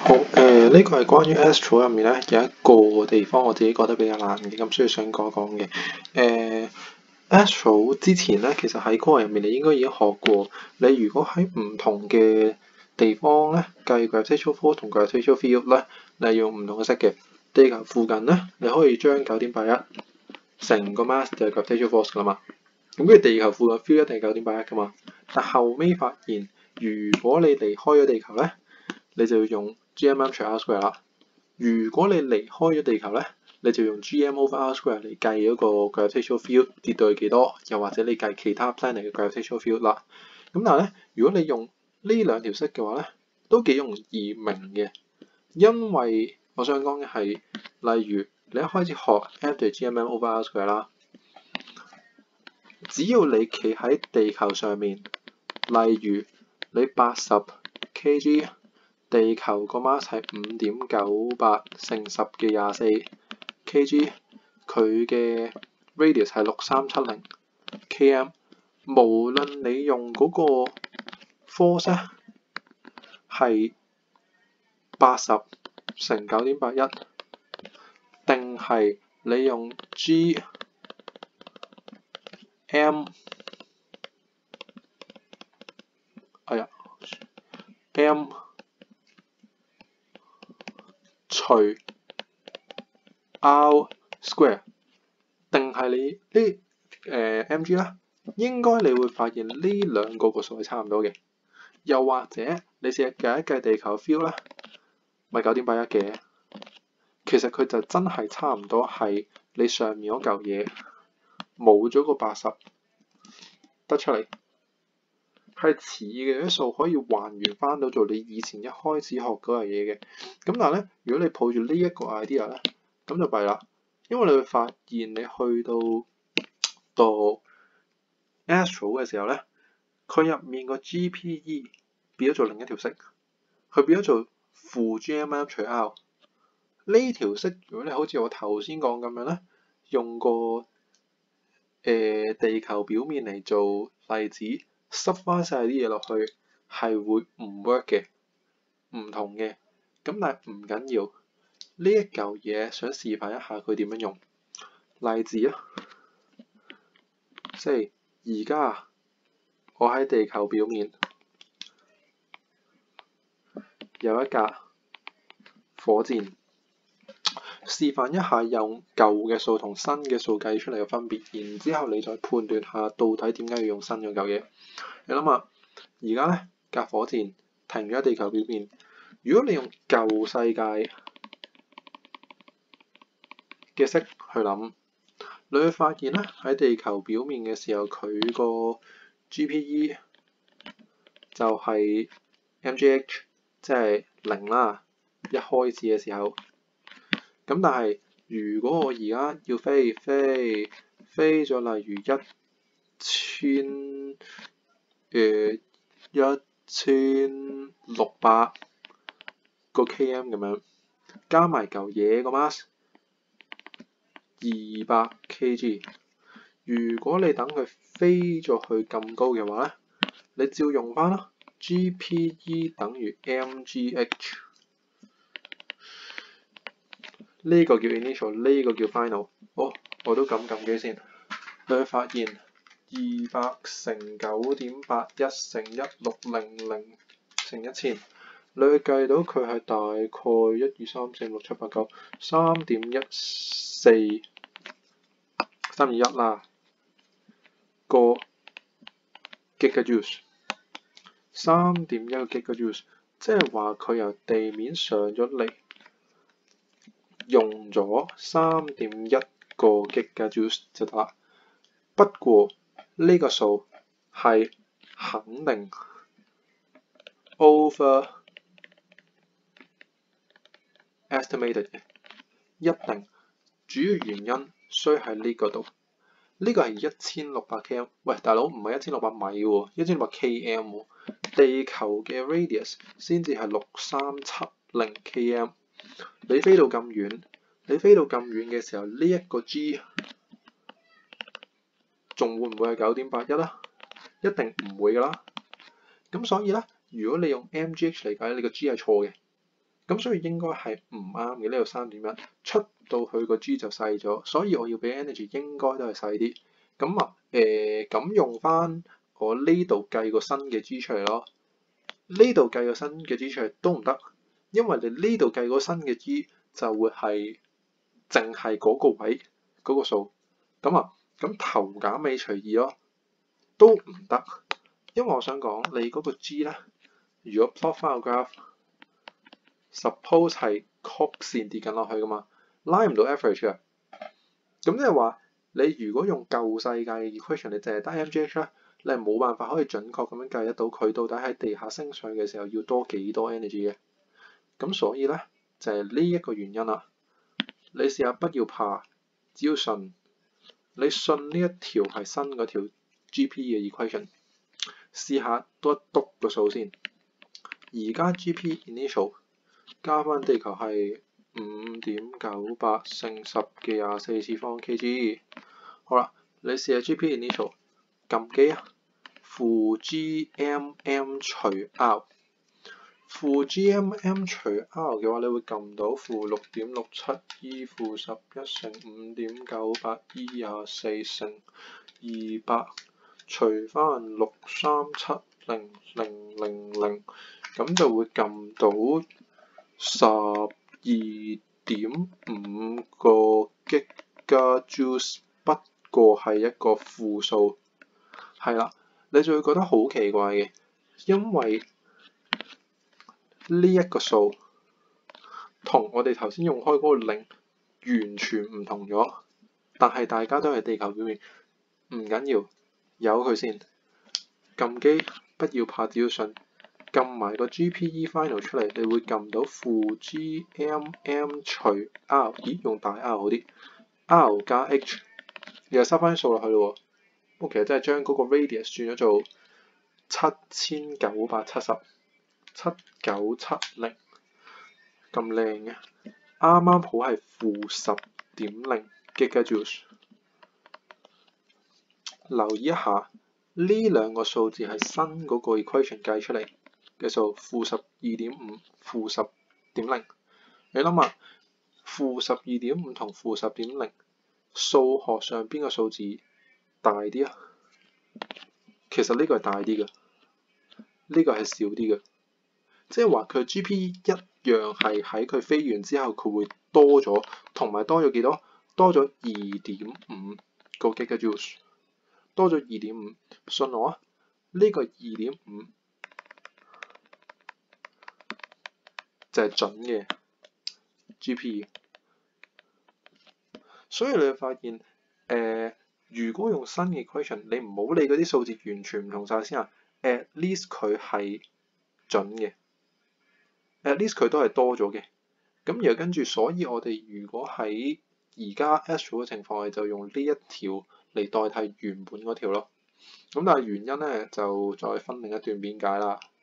好，呢個係關於 Astro 入面咧有一個地方我自己覺得比較難嘅，咁所以想講講嘅。Astro 之前咧，其實喺課入面你應該已經學過，你如果喺唔同嘅地方咧計 gravitational force 同 gravitational field 咧，你係用唔同嘅式嘅。地球附近咧，你可以將9.81成個 mass 就係 gravitational force 㗎嘛。咁跟住地球附近 field 一定係9.81㗎嘛。但後尾發現，如果你離開咗地球咧，你就要用 GMM 除 R square 啦。如果你離開咗地球咧，你就用 GM over R square 嚟計嗰個 gravitational field 跌到去幾多，又或者你計其他 planet 嘅 gravitational field 啦。咁但係咧，如果你用呢兩條式嘅話咧，都幾容易明嘅，因為我想講嘅係，例如你一開始學 F 就 GMM over R square 啦，只要你企喺地球上面，例如你80 kg。地球個 mass 係5.98乘10嘅24 kg， 佢嘅 radius 係6370 km。無論你用嗰個 force 咧係80乘9.81，定係你用 GM M除 R square， 定係你呢mg 啦，應該你會發現呢兩個數係差唔多嘅。又或者你試下計一計地球 field 啦，咪9.81嘅，其實佢就真係差唔多係你上面嗰嚿嘢冇咗個80得出嚟，係似嘅啲數可以還原翻到做你以前一開始學嗰樣嘢嘅。咁但係咧，如果你抱住呢一個 idea 咧，咁就弊啦，因為你會發現你去到讀 Astro 嘅時候咧，佢入面個 GPE 變咗做另一條式，佢變咗做負 GMM 除 R 呢條式。如果你好似我頭先講咁樣咧，用個地球表面嚟做例子，塞翻晒啲嘢落去係會唔 work 嘅，唔同嘅。咁但係唔緊要，呢一嚿嘢想示範一下佢點樣用例子啊，即係而家我喺地球表面有一架火箭，示範一下用舊嘅數同新嘅數計出嚟嘅分別，然之後你再判斷下到底點解要用新嗰嚿嘢。你諗下，而家咧架火箭停咗喺地球表面，如果你用舊世界嘅式去諗，你會發現咧喺地球表面嘅時候，佢個 GPE 就係 mgh， 即係0啦，一開始嘅時候。咁但係如果我而家要飛咗，例如1600個 km 咁樣，加埋嚿嘢個 mass 200 kg。如果你等佢飛咗去咁高嘅話咧，你照用翻啦 ，GPE 等於 mgh。呢個叫 initial， 呢個叫 final。好，我都撳機先。你會發現200乘9.81乘1600乘1000，你會計到佢係大概1、2、3、4、5、6、7、8、9 3.14 3.1啦個 gigajoule， 3.1個 gigajoule， 即係話佢由地面上咗嚟，用咗3.1個 gigajoule 就得啦。不過呢個數係肯定 over estimated 嘅，一定。主要原因衰喺呢個度，呢個係1600 km。喂，大佬唔係1600米喎，1600 km 喎。地球嘅 radius 先至係6370 km。你飛到咁遠嘅時候，呢一個 G 仲會唔會係9.81啊？一定唔會㗎啦。咁所以咧，如果你用 mgh 嚟計，你個 G 係錯嘅。 咁所以應該係唔啱嘅。呢度3.1出到佢個 G 就細咗，所以我要俾 energy 應該都係細啲。咁用翻我呢度計個新嘅 G 出嚟咯。呢度計個新嘅 G 出嚟都唔得，因為你呢度計個新嘅 G 就會係淨係嗰個位嗰個數。咁頭減尾除2咯，都唔得，因為我想講你嗰個 G 咧，如果 plot 翻個 graph，suppose 係曲線跌緊落去噶嘛，拉唔到 average 嘅。咁即係話你如果用舊世界嘅 equation，你淨係得 MGH 咧，你係冇辦法可以準確咁樣計得到佢到底喺地下升上嘅時候要多幾多 energy 嘅。咁所以咧就係呢一個原因啦。你試下不要怕，只要信。你信呢一條係新嗰條 GP 嘅 equation， 試下多篤個數先。而家 GP initial 加翻地球係5.98乘10嘅24次方 kg。好啦，你試下 GP initial 撳機啊，負 GMM 除 R。負 GMM 除 R 嘅話，你會撳到負6.67 E 負11乘5.98 E 24乘200除翻6370000，咁就會撳到12.5個 GJ， 不過係一個負數。係啦，你就會覺得好奇怪嘅，因為呢一個數同我哋頭先用開嗰個0完全唔同咗，但係大家都係地球表面，唔緊要，由佢先。撳機不要怕，只要信，撳埋個 GPE final 出嚟，你會撳到負 GMM 除 R， 咦，用大 R 好啲 ，R 加 H， 你又收翻啲數落去咯喎。我其實真係將嗰個 radius 轉咗做7970。7970咁靚嘅，啱啱好係負10.0 GJ。留意一下，呢兩個數字係新嗰個 equation 計出嚟嘅數，負12.5、負10.0。你諗下，負12.5同負10.0，數學上邊個數字大啲啊？其實呢個係大啲嘅，呢個係少啲嘅。即係話佢 GP 一樣係喺佢飛完之後，佢會多咗，同埋多咗幾多？多咗2.5個 GJ， 多咗2.5。信我啊，呢個2.5就係準嘅 GP。所以你會發現，如果用新嘅 equation， 你唔好理嗰啲數字完全唔同晒先啊。at least 佢係準嘅。at least 佢都係多咗嘅，咁然後跟住，所以我哋如果喺而家 actual 嘅情況，我哋就用呢一條嚟代替原本嗰條咯。咁但係原因咧就再分另一段片解啦。